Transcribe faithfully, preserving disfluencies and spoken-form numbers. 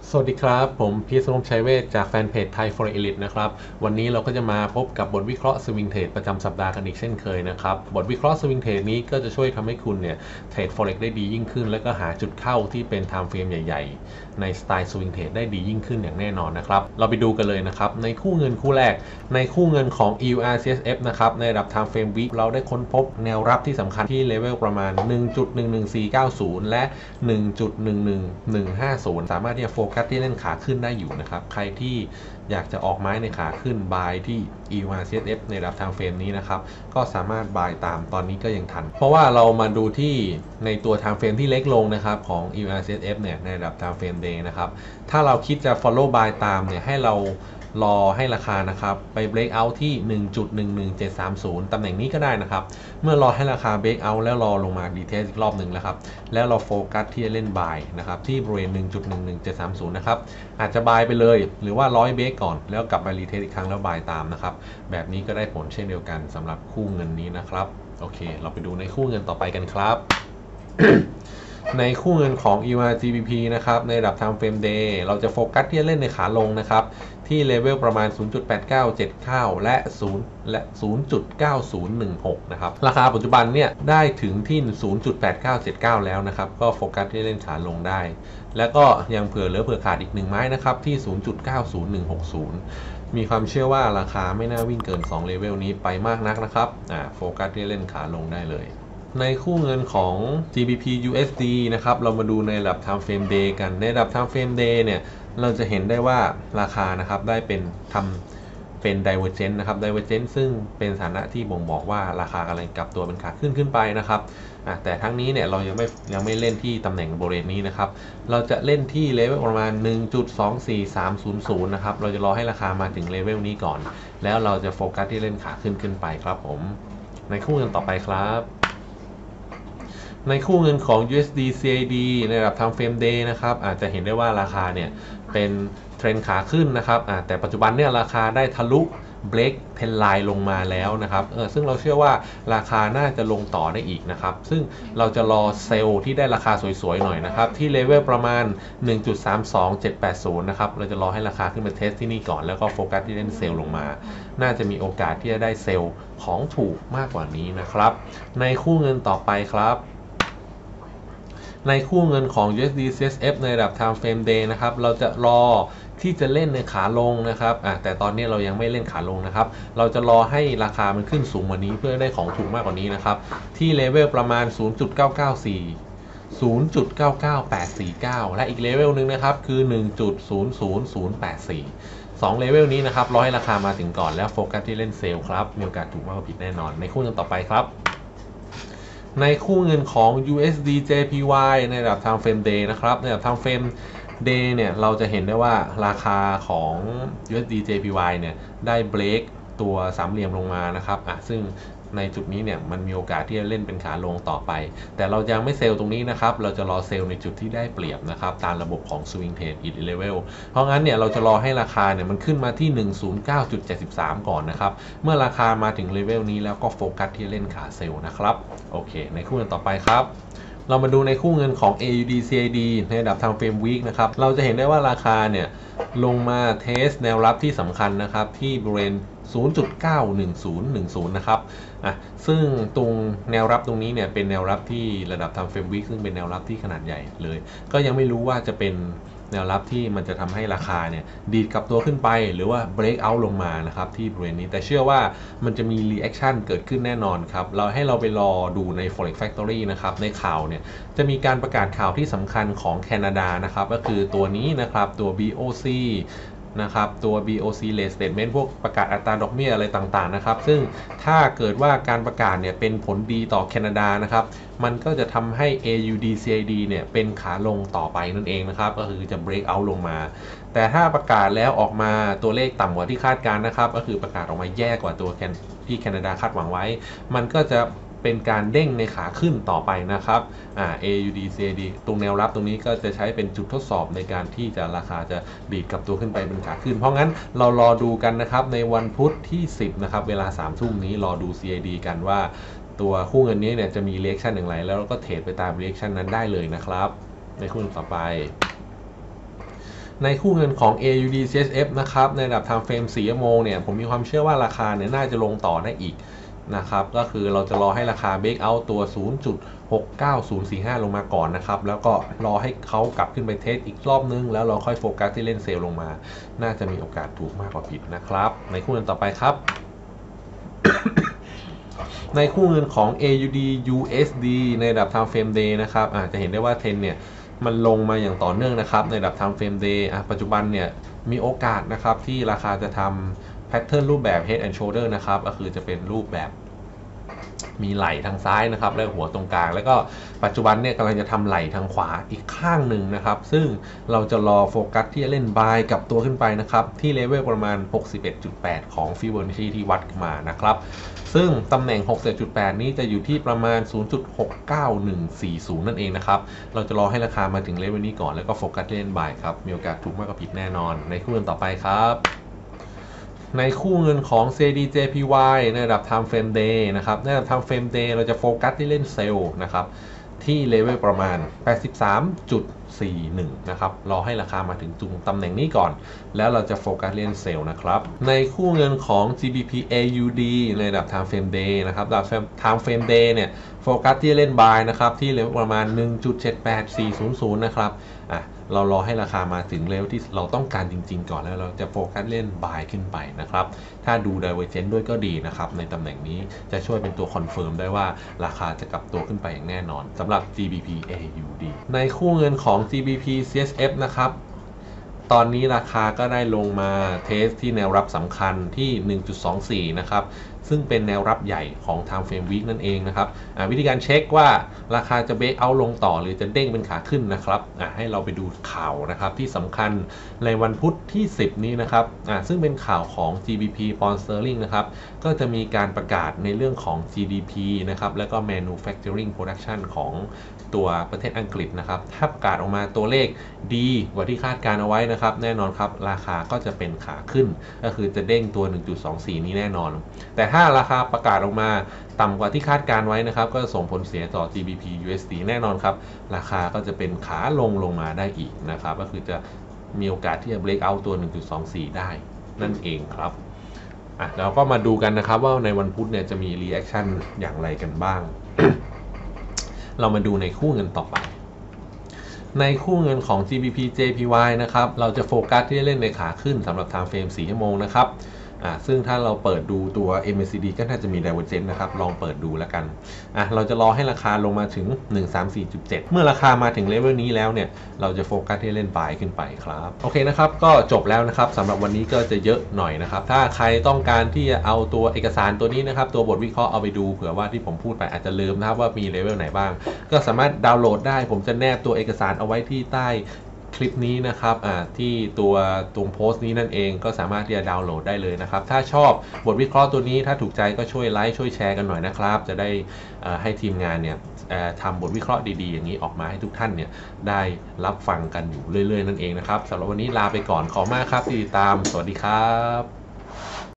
สวัสดีครับผมพีช สมชัยเวชจากแฟนเพจไทย Forex Elite นะครับวันนี้เราก็จะมาพบกับบทวิเคราะห์สวิงเทรดประจำสัปดาห์กันอีกเช่นเคยนะครับบทวิเคราะห์สวิงเทรดนี้ก็จะช่วยทำให้คุณเนี่ยเทรด Forex ได้ดียิ่งขึ้นและก็หาจุดเข้าที่เป็น Time Frame ใหญ่ๆในสไตล์สวิงเทรดได้ดียิ่งขึ้นอย่างแน่นอนนะครับเราไปดูกันเลยนะครับในคู่เงินคู่แรกในคู่เงินของ อี ยู อาร์ ซี เอส เอฟ นะครับในระดับ Time Frame Week เราได้ค้นพบแนวรับที่สำคัญที่เลเวลประมาณ หนึ่งจุดหนึ่งหนึ่งสี่เก้าศูนย์ และ หนึ่งจุดหนึ่งหนึ่งหนึ่งห้าศูนย์ สามารถที่จะโฟกัสที่เล่นขาขึ้นได้อยู่นะครับใครที่อยากจะออกไม้ในขาขึ้นบายที่ อี ยู อาร์ ซี เอส เอฟ ในระดับ Time Frame นี้นะครับก็สามารถบายตามตอนนี้ก็ยังทันเพราะว่าเรามาดูที่ในตัว Time Frame ที่เล็กลงนะครับของ อี ยู อาร์ ซี เอส เอฟ เนี่ยในระดับ Time Frame Day นะครับถ้าเราคิดจะ follow buy ตามเนี่ยให้เรารอให้ราคานะครับไป break out ที่ หนึ่งจุดหนึ่งหนึ่งเจ็ดสามศูนย์ ตำแหน่งนี้ก็ได้นะครับเมื่อรอให้ราคา break out แล้วรอลงมาดีเทสอีกรอบหนึ่งแล้วครับแล้วเราโฟกัสที่จะเล่น buy นะครับที่บริเวณ หนึ่งจุดหนึ่งหนึ่งเจ็ดสามศูนย์ นะครับอาจจะ buy ไปเลยหรือว่าร้อยเบรกก่อนแล้วกลับมารีเทสอีกครั้งแล้ว buy ตามนะครับแบบนี้ก็ได้ผลเช่นเดียวกันสำหรับคู่เงินนี้นะครับโอเคเราไปดูในคู่เงินต่อไปกันครับ ในคู่เงินของ อี ยู อาร์ จี บี พี นะครับในระดับ Time Frame Day เราจะโฟกัสที่จะเล่นในขาลงนะครับที่เลเวลประมาณ ศูนย์จุดแปดเก้าเจ็ดเก้า และ 0 และ ศูนย์จุดเก้าศูนย์หนึ่งหก นะครับราคาปัจจุบันเนี่ยได้ถึงที่ ศูนย์จุดแปดเก้าเจ็ดเก้า แล้วนะครับก็โฟกัสที่เล่นขาลงได้ แล้วก็ยังเผื่อเหลือเผื่อขาดอีกหนึ่งไม้นะครับที่ ศูนย์จุดเก้าศูนย์หนึ่งหกศูนย์ มีความเชื่อว่าราคาไม่น่าวิ่งเกินสองเลเวลนี้ไปมากนักนะครับอ่าโฟกัสที่เล่นขาลงได้เลยในคู่เงินของ จี บี พี ยู เอส ดี นะครับเรามาดูในระดับ Time Frame Day กันในระดับ Time Frame Day เนี่ยเราจะเห็นได้ว่าราคานะครับได้เป็นทำเป็น Divergence นะครับ Divergence ซึ่งเป็นสถานะที่บ่งบอกว่าราคากำลังกลับตัวเป็นขาขึ้นขึ้นไปนะครับแต่ทั้งนี้เนี่ยเรายังไม่ยังไม่เล่นที่ตำแหน่งบริเวณนี้นะครับเราจะเล่นที่เลเวลประมาณ หนึ่งจุดสองสี่สามศูนย์ศูนย์ นะครับเราจะรอให้ราคามาถึงเลเวลนี้ก่อนแล้วเราจะโฟกัสที่เล่นขาขึ้นขึ้นไปครับผมในคู่เงินต่อไปครับในคู่เงินของ ยู เอส ดี ซี เอ ดี ในระดับ Time Frame Day นะครับอาจจะเห็นได้ว่าราคาเนี่ยเป็นเทรนขาขึ้นนะครับแต่ปัจจุบันเนี่ยราคาได้ทะลุเบรกเทนไลน์ลงมาแล้วนะครับเออซึ่งเราเชื่อว่าราคาน่าจะลงต่อได้อีกนะครับซึ่งเราจะรอเซลล์ที่ได้ราคาสวยๆหน่อยนะครับที่เลเวลประมาณ หนึ่งจุดสามสองเจ็ดแปดศูนย์ นะครับเราจะรอให้ราคาขึ้นมาเทสที่นี่ก่อนแล้วก็โฟกัสที่เล่นเซลล์ลงมาน่าจะมีโอกาสที่จะได้เซลล์ของถูกมากกว่านี้นะครับในคู่เงินต่อไปครับในคู่เงินของ ยู เอส ดี ซี เอส เอฟ ในระดับ Time Frame Day นะครับเราจะรอที่จะเล่นในขาลงนะครับแต่ตอนนี้เรายังไม่เล่นขาลงนะครับเราจะรอให้ราคามันขึ้นสูงกว่านี้เพื่อได้ของถูกมากกว่านี้นะครับที่เลเวลประมาณ ศูนย์จุดเก้าเก้าสี่ ศูนย์จุดเก้าเก้าแปดสี่เก้า และอีกเลเวลนึงนะครับคือ หนึ่งจุดศูนย์ศูนย์ศูนย์แปดสี่ สองเลเวลนี้นะครับรอให้ราคามาถึงก่อนแล้วโฟกัสที่เล่นเซลล์ครับมีโอกาสถูกมากกว่าผิดแน่นอนในคู่เงินต่อไปครับในคู่เงินของ ยู เอส ดี เจ พี วาย ในระดับ Time Frame Day นะครับในระดับ Time Frame Day เนี่ยเราจะเห็นได้ว่าราคาของ ยู เอส ดี เจ พี วาย เนี่ยได้เบรกตัวสามเหลี่ยมลงมานะครับอ่ะซึ่งในจุดนี้เนี่ยมันมีโอกาสที่จะเล่นเป็นขาลงต่อไปแต่เรายังไม่เซลล์ตรงนี้นะครับเราจะรอเซลล์ในจุดที่ได้เปรียบนะครับตามระบบของ Swing Trade Each Level เพราะงั้นเนี่ยเราจะรอให้ราคาเนี่ยมันขึ้นมาที่ หนึ่งศูนย์เก้าจุดเจ็ดสาม ก่อนนะครับเมื่อราคามาถึงเลเวลนี้แล้วก็โฟกัสที่เล่นขาเซลล์นะครับโอเคในคู่กันต่อไปครับเรามาดูในคู่เงินของ เอ ยู ดี ซี เอ ดี ในระดับ Time Frame Week นะครับเราจะเห็นได้ว่าราคาเนี่ยลงมาเทสแนวรับที่สำคัญนะครับที่บริเวณ ศูนย์จุดเก้าหนึ่งศูนย์หนึ่งศูนย์ นะครับอ่ะซึ่งตรงแนวรับตรงนี้เนี่ยเป็นแนวรับที่ระดับ Time Frame Week ซึ่งเป็นแนวรับที่ขนาดใหญ่เลยก็ยังไม่รู้ว่าจะเป็นแนวรับที่มันจะทำให้ราคาเนี่ยดีดกลับตัวขึ้นไปหรือว่า break out ลงมานะครับที่บริเวณนี้แต่เชื่อว่ามันจะมี reaction เกิดขึ้นแน่นอนครับเราให้เราไปรอดูใน Forex Factory นะครับในข่าวเนี่ยจะมีการประกาศข่าวที่สำคัญของแคนาดานะครับก็คือตัวนี้นะครับตัว บี โอ ซี นะครับตัว บี โอ ซี Rate Statement พวกประกาศอัตราดอกเบี้ยอะไรต่างๆนะครับซึ่งถ้าเกิดว่าการประกาศเนี่ยเป็นผลดีต่อแคนาดานะครับมันก็จะทำให้ เอ ยู ดี ซี เอ ดี เนี่ยเป็นขาลงต่อไปนั่นเองนะครับก็คือจะ break out ลงมาแต่ถ้าประกาศแล้วออกมาตัวเลขต่ำกว่าที่คาดการณ์นะครับก็คือประกาศออกมาแย่กว่าตัวที่แคนาดาคาดหวังไว้มันก็จะเป็นการเด้งในขาขึ้นต่อไปนะครับอ่า เอ ยู ดี ซี เอ ดี ตรงแนวรับตรงนี้ก็จะใช้เป็นจุดทดสอบในการที่จะราคาจะดีดกลับตัวขึ้นไปเป็นขาขึ้นเพราะงั้นเรารอดูกันนะครับในวันพุธที่สิบนะครับเวลาสามทุ่มนี้รอดู ซี เอ ดี กันว่าตัวคู่เงินนี้เนี่ยจะมี reaction อย่างไรแล้วก็เทรดไปตาม reaction นั้นได้เลยนะครับในคู่ต่อไปในคู่เงินของ เอ ยู ดี ซี เอส เอฟ นะครับในระดับ time frame สี่ชั่วโมงเนี่ยผมมีความเชื่อว่าราคาเนี่ยน่าจะลงต่อได้อีกนะครับก็คือเราจะรอให้ราคา break out ตัว ศูนย์จุดหกเก้าศูนย์สี่ห้า ลงมาก่อนนะครับแล้วก็รอให้เขากลับขึ้นไปเทสอีกรอบนึงแล้วเราค่อยโฟกัสที่เล่นเซลล์ลงมาน่าจะมีโอกาสถูกมากกว่าผิดนะครับในคู่เงินต่อไปครับ ในคู่เงินของ เอ ยู ดี ยู เอส ดี ในระดับ time frame day นะครับอาจจะเห็นได้ว่าเทรนเนี่ยมันลงมาอย่างต่อเนื่องนะครับในระดับ time frame day อ่ะปัจจุบันเนี่ยมีโอกาสนะครับที่ราคาจะทำ pattern รูปแบบ head and shoulder นะครับก็คือจะเป็นรูปแบบมีไหล่ทางซ้ายนะครับและหัวตรงกลางแล้วก็ปัจจุบันเนี่ยกำลังจะทำไหล่ทางขวาอีกข้างหนึ่งนะครับซึ่งเราจะรอโฟกัสที่จะเล่นบายกับตัวขึ้นไปนะครับที่เลเวลประมาณ หกสิบเอ็ดจุดแปด ของฟิโบนัชชีที่วัดมานะครับซึ่งตำแหน่ง หกสิบเอ็ดจุดแปด นี้จะอยู่ที่ประมาณ ศูนย์จุดหกเก้าหนึ่งสี่ศูนย์ นั่นเองนะครับเราจะรอให้ราคามาถึงเลเวลนี้ก่อนแล้วก็โฟกัสเล่นบายครับมีโอกาสถูกมากกว่าผิดแน่นอนในคู่เงินต่อไปครับในคู่เงินของ ซี ดี เจ พี วาย ในระดับ time frame day นะครับในระดับ time frame day เราจะโฟกัสที่เล่นเซลล์นะครับที่เลเวลประมาณ แปดสิบสามจุดสี่หนึ่ง นะครับรอให้ราคามาถึงจุดตำแหน่งนี้ก่อนแล้วเราจะโฟกัสเล่นเซลล์นะครับในคู่เงินของ จี บี พี เอ ยู ดี ในระดับ time frame day นะครับระดับ time frame day เนี่ยโฟกัสที่เล่น buy นะครับที่เลเวลประมาณ หนึ่งจุดเจ็ดแปดสี่ศูนย์ศูนย์ นะครับอ่ะเรารอให้ราคามาถึงเลเวลที่เราต้องการจริงๆก่อนแล้วเราจะโฟกัสเล่น buy ขึ้นไปนะครับถ้าดู divergence ด้วยก็ดีนะครับในตำแหน่งนี้จะช่วยเป็นตัวคอนเฟิร์มได้ว่าราคาจะกลับตัวขึ้นไปอย่างแน่นอนสำหรับ จี บี พี เอ ยู ดี ในคู่เงินของ จี บี พี ซี เอส เอฟ นะครับตอนนี้ราคาก็ได้ลงมาเทสที่แนวรับสำคัญที่ หนึ่งจุดสองสี่ นะครับซึ่งเป็นแนวรับใหญ่ของ time frame week นั่นเองนะครับวิธีการเช็คว่าราคาจะเบรกเอาท์ลงต่อหรือจะเด้งเป็นขาขึ้นนะครับให้เราไปดูข่าวนะครับที่สำคัญในวันพุธที่สิบนี้นะครับซึ่งเป็นข่าวของ จี บี พี Pound Sterling นะครับก็จะมีการประกาศในเรื่องของ จี ดี พี นะครับแล้วก็ manufacturing production ของตัวประเทศอังกฤษนะครับถ้าประกาศออกมาตัวเลขดีกว่าที่คาดการเอาไว้นะครับแน่นอนครับราคาก็จะเป็นขาขึ้นก็คือจะเด้งตัว หนึ่งจุดสองสี่ นี้แน่นอนแต่ถ้าราคาประกาศออกมาต่ำกว่าที่คาดการไว้นะครับก็จะส่งผลเสียต่อ จี บี พี ยู เอส ดี แน่นอนครับราคาก็จะเป็นขาลงลงมาได้อีกนะครับก็คือจะมีโอกาสที่จะ break out ตัว หนึ่งจุดสองสี่ ได้นั่นเองครับอ่ะเราก็มาดูกันนะครับว่าในวันพุธเนี่ยจะมี reaction อย่างไรกันบ้าง เรามาดูในคู่เงินต่อไปในคู่เงินของ จี บี พี เจ พี วาย นะครับเราจะโฟกัสที่จะเล่นในขาขึ้นสำหรับ time frame สี่ชั่วโมงนะครับอ่าซึ่งถ้าเราเปิดดูตัว เอ็ม เอ ซี ดี ก็น่าจะมี divergence นะครับลองเปิดดูแล้วกันอ่ะเราจะรอให้ราคาลงมาถึง หนึ่งสามสี่จุดเจ็ด เมื่อราคามาถึงเลเวลนี้แล้วเนี่ยเราจะโฟกัสที่เล่น buy ขึ้นไปครับโอเคนะครับก็จบแล้วนะครับสำหรับวันนี้ก็จะเยอะหน่อยนะครับถ้าใครต้องการที่จะเอาตัวเอกสารตัวนี้นะครับตัวบทวิเคราะห์เอาไปดูเผื่อว่าที่ผมพูดไปอาจจะลืมนะครับว่ามีเลเวลไหนบ้างก็สามารถดาวน์โหลดได้ผมจะแนบตัวเอกสารเอาไว้ที่ใต้คลิปนี้นะครับที่ตัวตรงโพสต์นี้นั่นเองก็สามารถที่จะดาวน์โหลดได้เลยนะครับถ้าชอบบทวิเคราะห์ตัวนี้ถ้าถูกใจก็ช่วยไลค์ช่วยแชร์กันหน่อยนะครับจะได้ให้ทีมงานเนี่ยทำบทวิเคราะห์ดีๆอย่างนี้ออกมาให้ทุกท่านเนี่ยได้รับฟังกันอยู่เรื่อยๆนั่นเองนะครับสำหรับวันนี้ลาไปก่อนขอบคุณมากครับที่ติดตามสวัสดีครับ